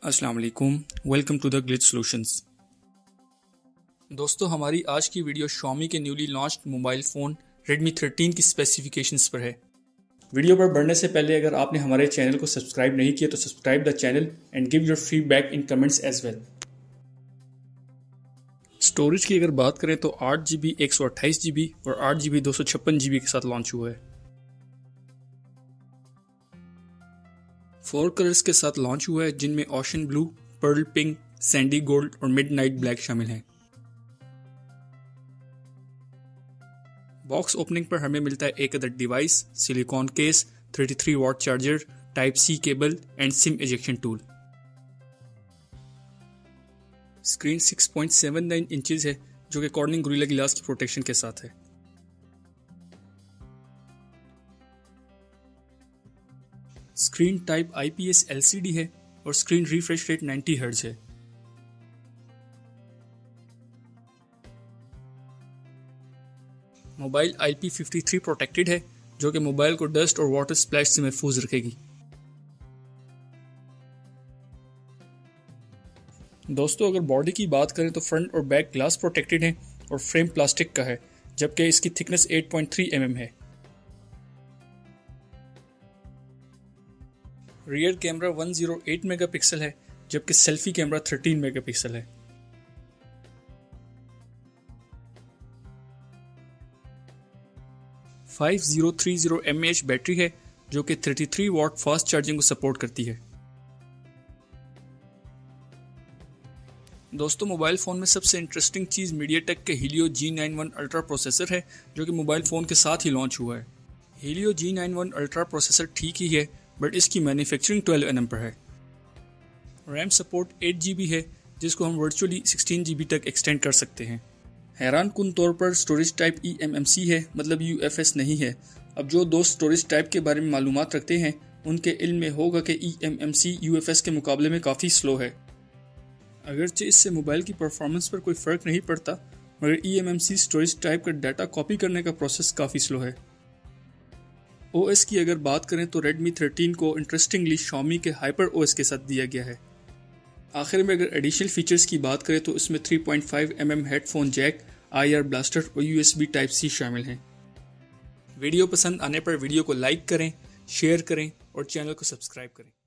अस्सलाम वालेकुम, welcome to the glitch solutions. दोस्तों, हमारी आज की वीडियो Xiaomi के newly launched mobile phone Redmi 13 की स्पेसिफिकेशंस पर है। वीडियो पर बढ़ने से पहले अगर आपने हमारे चैनल को सब्सक्राइब नहीं किया तो subscribe the channel and give your feedback in comments as well. Storage की अगर बात करें तो 8GB 128GB और 8GB 256GB के साथ लॉन्च हुआ है। 4 कलर्स के साथ लॉन्च हुआ है जिनमें ocean blue, pearl pink, sandy gold और मिडनाइट ब्लैक शामिल हैं। बॉक्स ओपनिंग पर हमें मिलता है एक other device, silicone case, 33 watt charger, type C cable and SIM ejection tool. Screen 6.79 inches है जो कि कॉर्निंग गोरिल्ला ग्लास की प्रोटेक्शन के साथ है। स्क्रीन टाइप IPS LCD है और स्क्रीन रिफ्रेश रेट 90 हर्ट्ज है। मोबाइल IP53 प्रोटेक्टेड है जो कि मोबाइल को डस्ट और वाटर स्प्लैश से महफूज रखेगी। दोस्तों, अगर बॉडी की बात करें तो फ्रंट और बैक ग्लास प्रोटेक्टेड है और फ्रेम प्लास्टिक का है जबकि इसकी थिकनेस 8.3 mm है। रियर कैमरा 108 मेगापिक्सल है जबकि सेल्फी कैमरा 13 मेगापिक्सल है। (5030 mAh बैटरी है जो कि 33 वॉट फास्ट चार्जिंग को सपोर्ट करती है। दोस्तों, मोबाइल फ़ोन में सबसे इंटरेस्टिंग चीज़ MediaTek के Helio G91 Ultra प्रोसेसर है जो कि मोबाइल फ़ोन के साथ ही लॉन्च हुआ है। Helio G91 Ultra प्रोसेसर ठीक ही है बट इसकी मैन्युफैक्चरिंग 12 nm पर है। रैम सपोर्ट 8GB है जिसको हम वर्चुअली 16GB तक एक्सटेंड कर सकते हैं। हैरान कुन तौर पर स्टोरेज टाइप eMMC है, मतलब UFS नहीं है। अब जो दोस्त स्टोरेज टाइप के बारे में मालूमात रखते हैं उनके इल्म में होगा कि eMMC UFS के मुकाबले में काफ़ी स्लो है। अगरचे इससे मोबाइल की परफॉर्मेंस पर कोई फ़र्क नहीं पड़ता मगर eMMC स्टोरेज टाइप का डाटा कॉपी करने का प्रोसेस काफ़ी स्लो है। OS की अगर बात करें तो Redmi 13 को इंटरेस्टिंगली Xiaomi के हाइपर OS के साथ दिया गया है। आखिर में अगर एडिशनल फीचर्स की बात करें तो इसमें 3.5 mm headphone jack, IR blaster और USB टाइप C शामिल हैं। वीडियो पसंद आने पर वीडियो को लाइक करें, शेयर करें और चैनल को सब्सक्राइब करें।